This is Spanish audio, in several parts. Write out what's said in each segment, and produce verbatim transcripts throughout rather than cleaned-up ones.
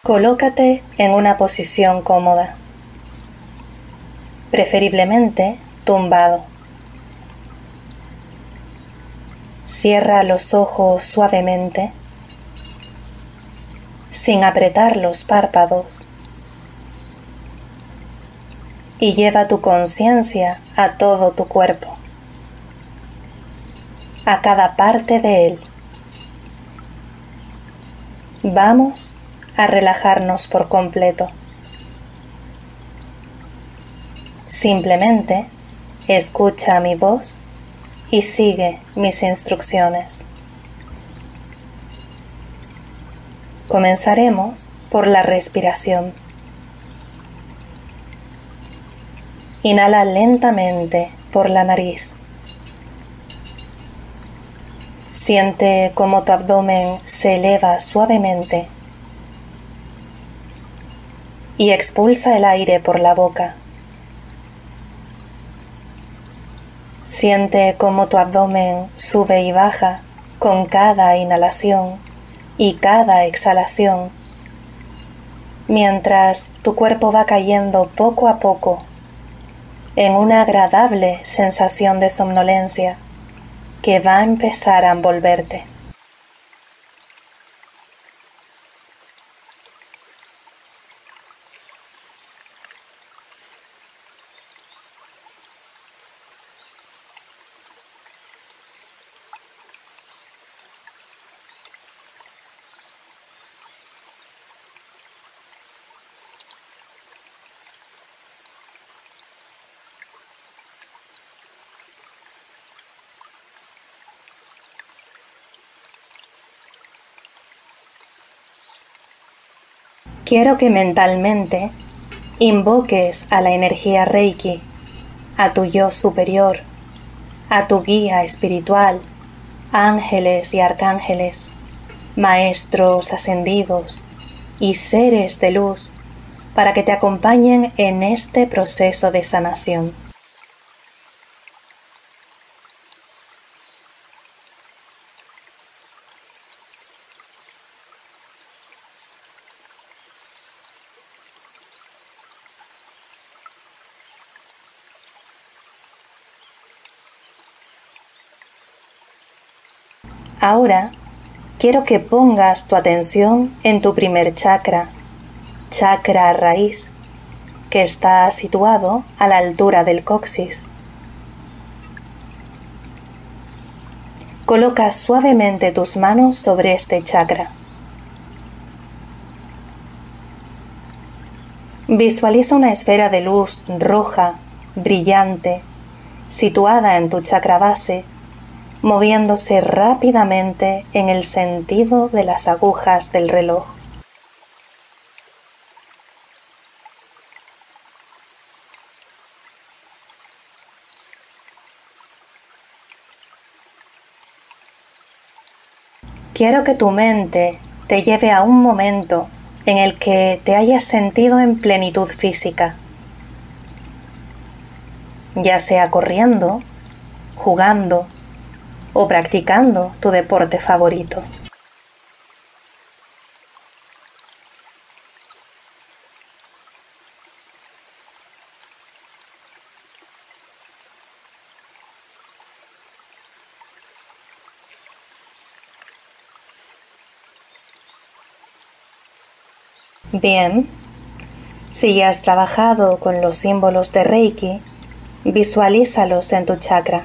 Colócate en una posición cómoda, preferiblemente tumbado. Cierra los ojos suavemente, sin apretar los párpados, y lleva tu conciencia a todo tu cuerpo, a cada parte de él. Vamos a relajarnos por completo. Simplemente escucha mi voz y sigue mis instrucciones. Comenzaremos por la respiración. Inhala lentamente por la nariz. Siente cómo tu abdomen se eleva suavemente y expulsa el aire por la boca. Siente cómo tu abdomen sube y baja con cada inhalación y cada exhalación, mientras tu cuerpo va cayendo poco a poco en una agradable sensación de somnolencia que va a empezar a envolverte. Quiero que mentalmente invoques a la energía Reiki, a tu yo superior, a tu guía espiritual, ángeles y arcángeles, maestros ascendidos y seres de luz, para que te acompañen en este proceso de sanación. Ahora quiero que pongas tu atención en tu primer chakra, chakra raíz, que está situado a la altura del coxis. Coloca suavemente tus manos sobre este chakra. Visualiza una esfera de luz roja, brillante, situada en tu chakra base, moviéndose rápidamente en el sentido de las agujas del reloj. Quiero que tu mente te lleve a un momento en el que te hayas sentido en plenitud física, ya sea corriendo, jugando o practicando tu deporte favorito. Bien, si ya has trabajado con los símbolos de Reiki, visualízalos en tu chakra.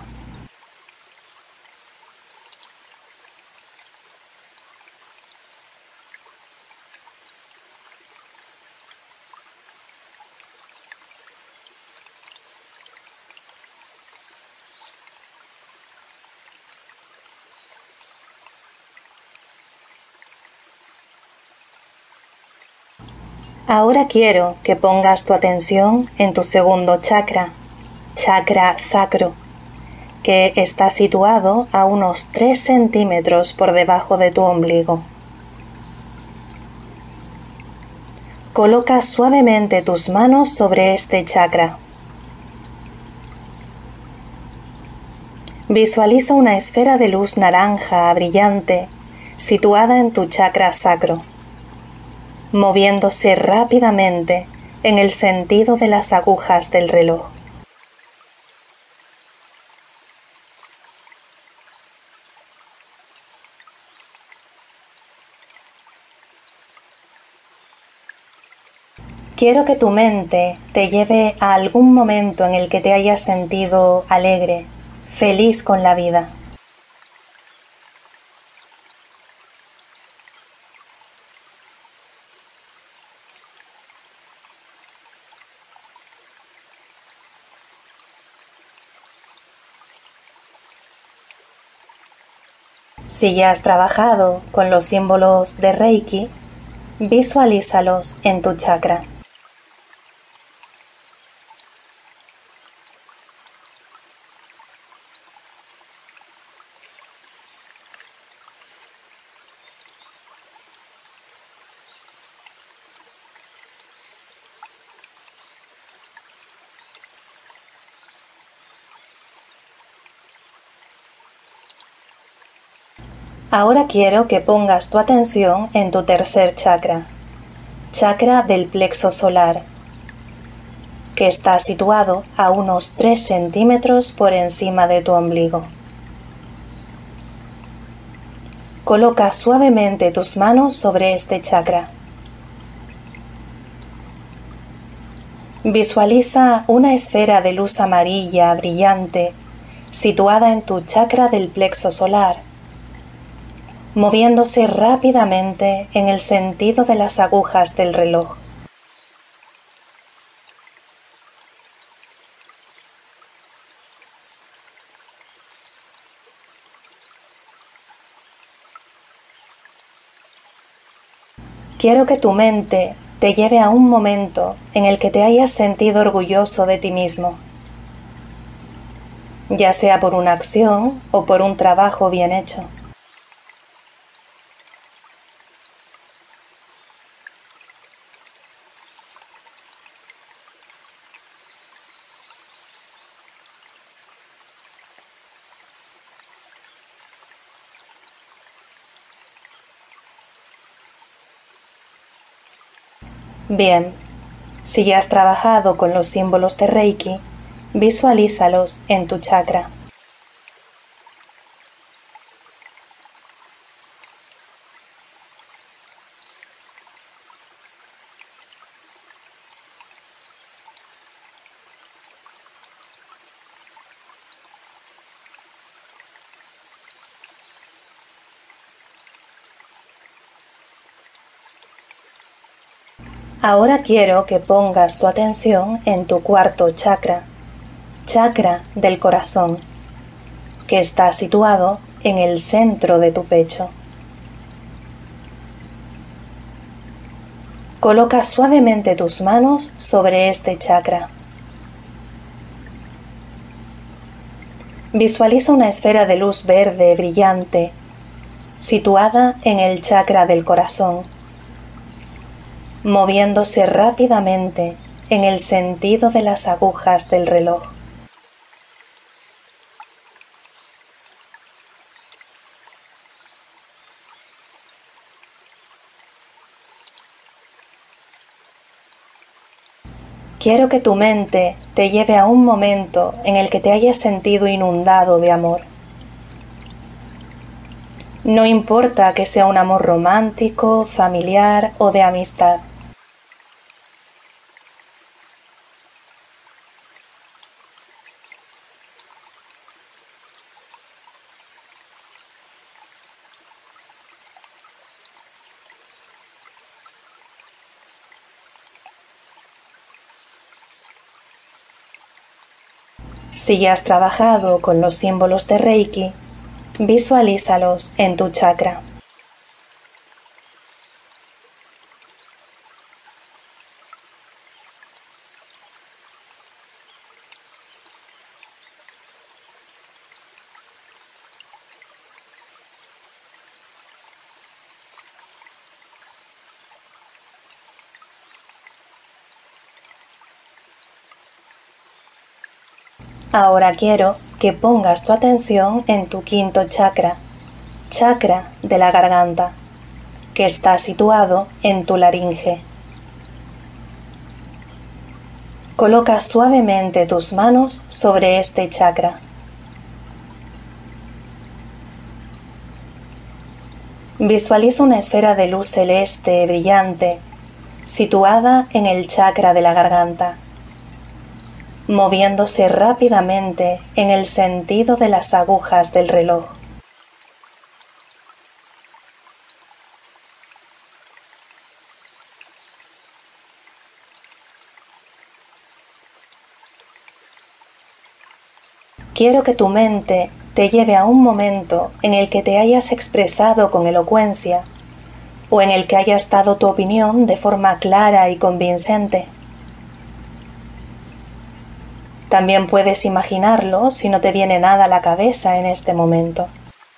Ahora quiero que pongas tu atención en tu segundo chakra, chakra sacro, que está situado a unos tres centímetros por debajo de tu ombligo. Coloca suavemente tus manos sobre este chakra. Visualiza una esfera de luz naranja brillante situada en tu chakra sacro. moviéndose rápidamente en el sentido de las agujas del reloj. Quiero que tu mente te lleve a algún momento en el que te hayas sentido alegre, feliz con la vida. Si ya has trabajado con los símbolos de Reiki, visualízalos en tu chakra. Ahora quiero que pongas tu atención en tu tercer chakra, chakra del plexo solar, que está situado a unos tres centímetros por encima de tu ombligo. Coloca suavemente tus manos sobre este chakra. Visualiza una esfera de luz amarilla brillante situada en tu chakra del plexo solar, moviéndose rápidamente en el sentido de las agujas del reloj. Quiero que tu mente te lleve a un momento en el que te hayas sentido orgulloso de ti mismo, ya sea por una acción o por un trabajo bien hecho. Bien, si ya has trabajado con los símbolos de Reiki, visualízalos en tu chakra. Ahora quiero que pongas tu atención en tu cuarto chakra, chakra del corazón, que está situado en el centro de tu pecho. Coloca suavemente tus manos sobre este chakra. Visualiza una esfera de luz verde brillante situada en el chakra del corazón, moviéndose rápidamente en el sentido de las agujas del reloj. Quiero que tu mente te lleve a un momento en el que te hayas sentido inundado de amor. No importa que sea un amor romántico, familiar o de amistad. Si ya has trabajado con los símbolos de Reiki, visualízalos en tu chakra. Ahora quiero que pongas tu atención en tu quinto chakra, chakra de la garganta, que está situado en tu laringe. Coloca suavemente tus manos sobre este chakra. Visualiza una esfera de luz celeste brillante situada en el chakra de la garganta, moviéndose rápidamente en el sentido de las agujas del reloj. Quiero que tu mente te lleve a un momento en el que te hayas expresado con elocuencia o en el que hayas dado tu opinión de forma clara y convincente. También puedes imaginarlo si no te viene nada a la cabeza en este momento.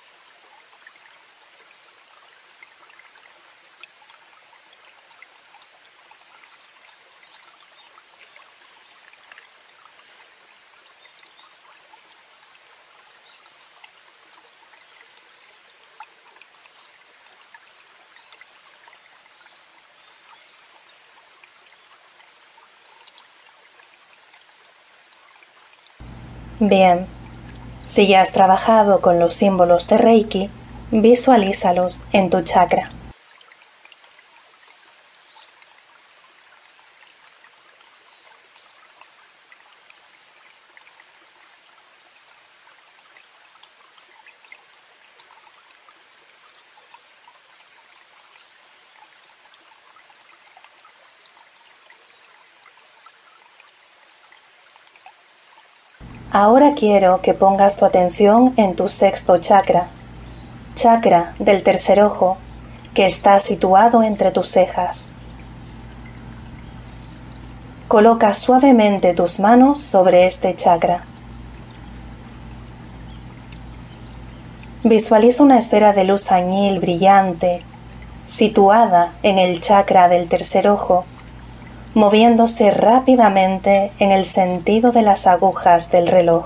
Bien, si ya has trabajado con los símbolos de Reiki, visualízalos en tu chakra. Ahora quiero que pongas tu atención en tu sexto chakra, chakra del tercer ojo, que está situado entre tus cejas. Coloca suavemente tus manos sobre este chakra. Visualiza una esfera de luz añil brillante, situada en el chakra del tercer ojo, moviéndose rápidamente en el sentido de las agujas del reloj.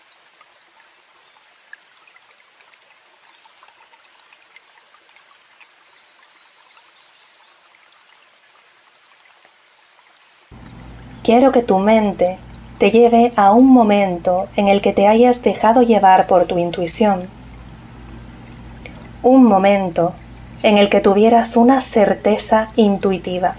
Quiero que tu mente te lleve a un momento en el que te hayas dejado llevar por tu intuición. Un momento en el que tuvieras una certeza intuitiva.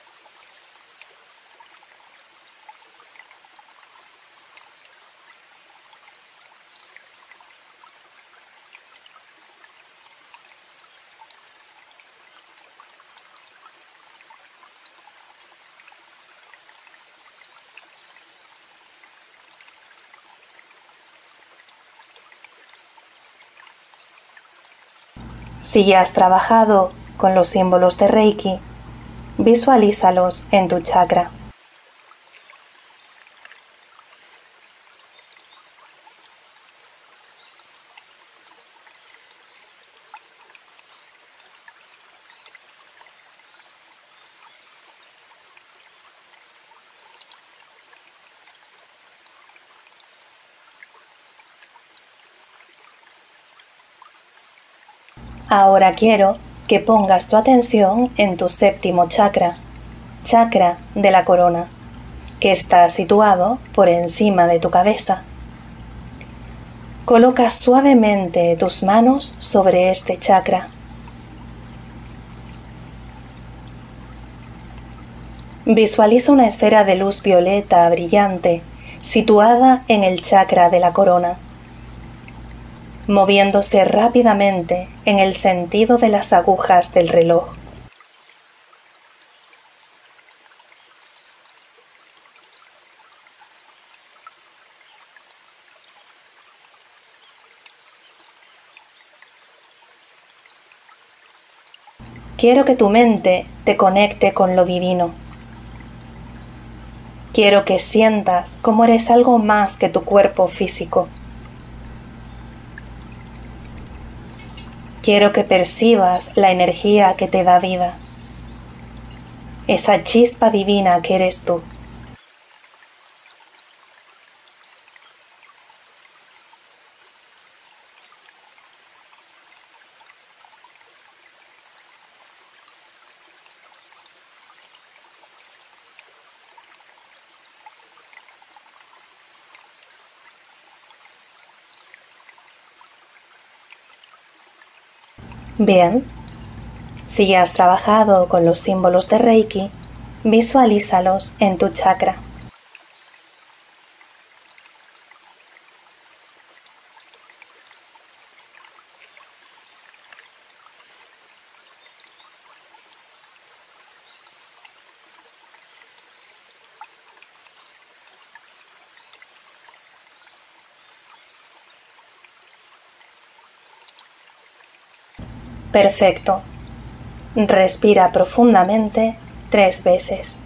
Si ya has trabajado con los símbolos de Reiki, visualízalos en tu chakra. Ahora quiero que pongas tu atención en tu séptimo chakra, chakra de la corona, que está situado por encima de tu cabeza. Coloca suavemente tus manos sobre este chakra. Visualiza una esfera de luz violeta brillante situada en el chakra de la corona, moviéndose rápidamente en el sentido de las agujas del reloj. Quiero que tu mente te conecte con lo divino. Quiero que sientas cómo eres algo más que tu cuerpo físico. Quiero que percibas la energía que te da vida, esa chispa divina que eres tú. Bien, si ya has trabajado con los símbolos de Reiki, visualízalos en tu chakra. Perfecto. Respira profundamente tres veces.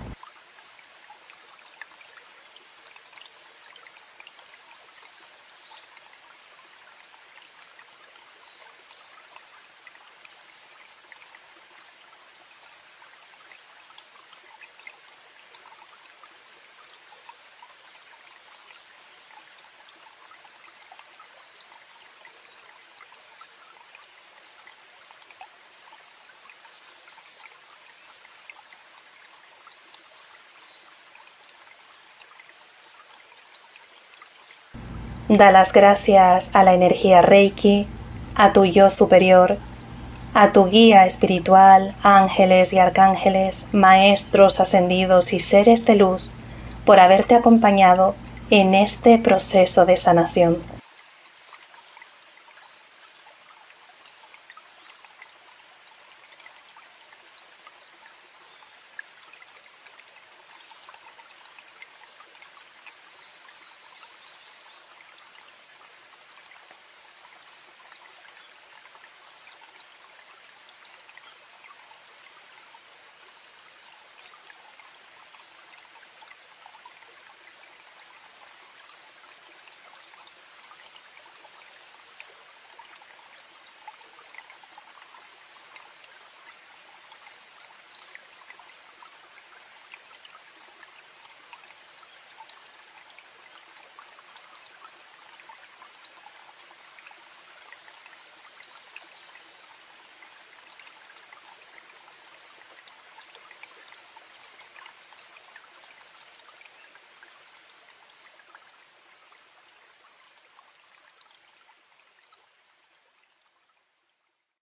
Da las gracias a la energía Reiki, a tu yo superior, a tu guía espiritual, ángeles y arcángeles, maestros ascendidos y seres de luz, por haberte acompañado en este proceso de sanación.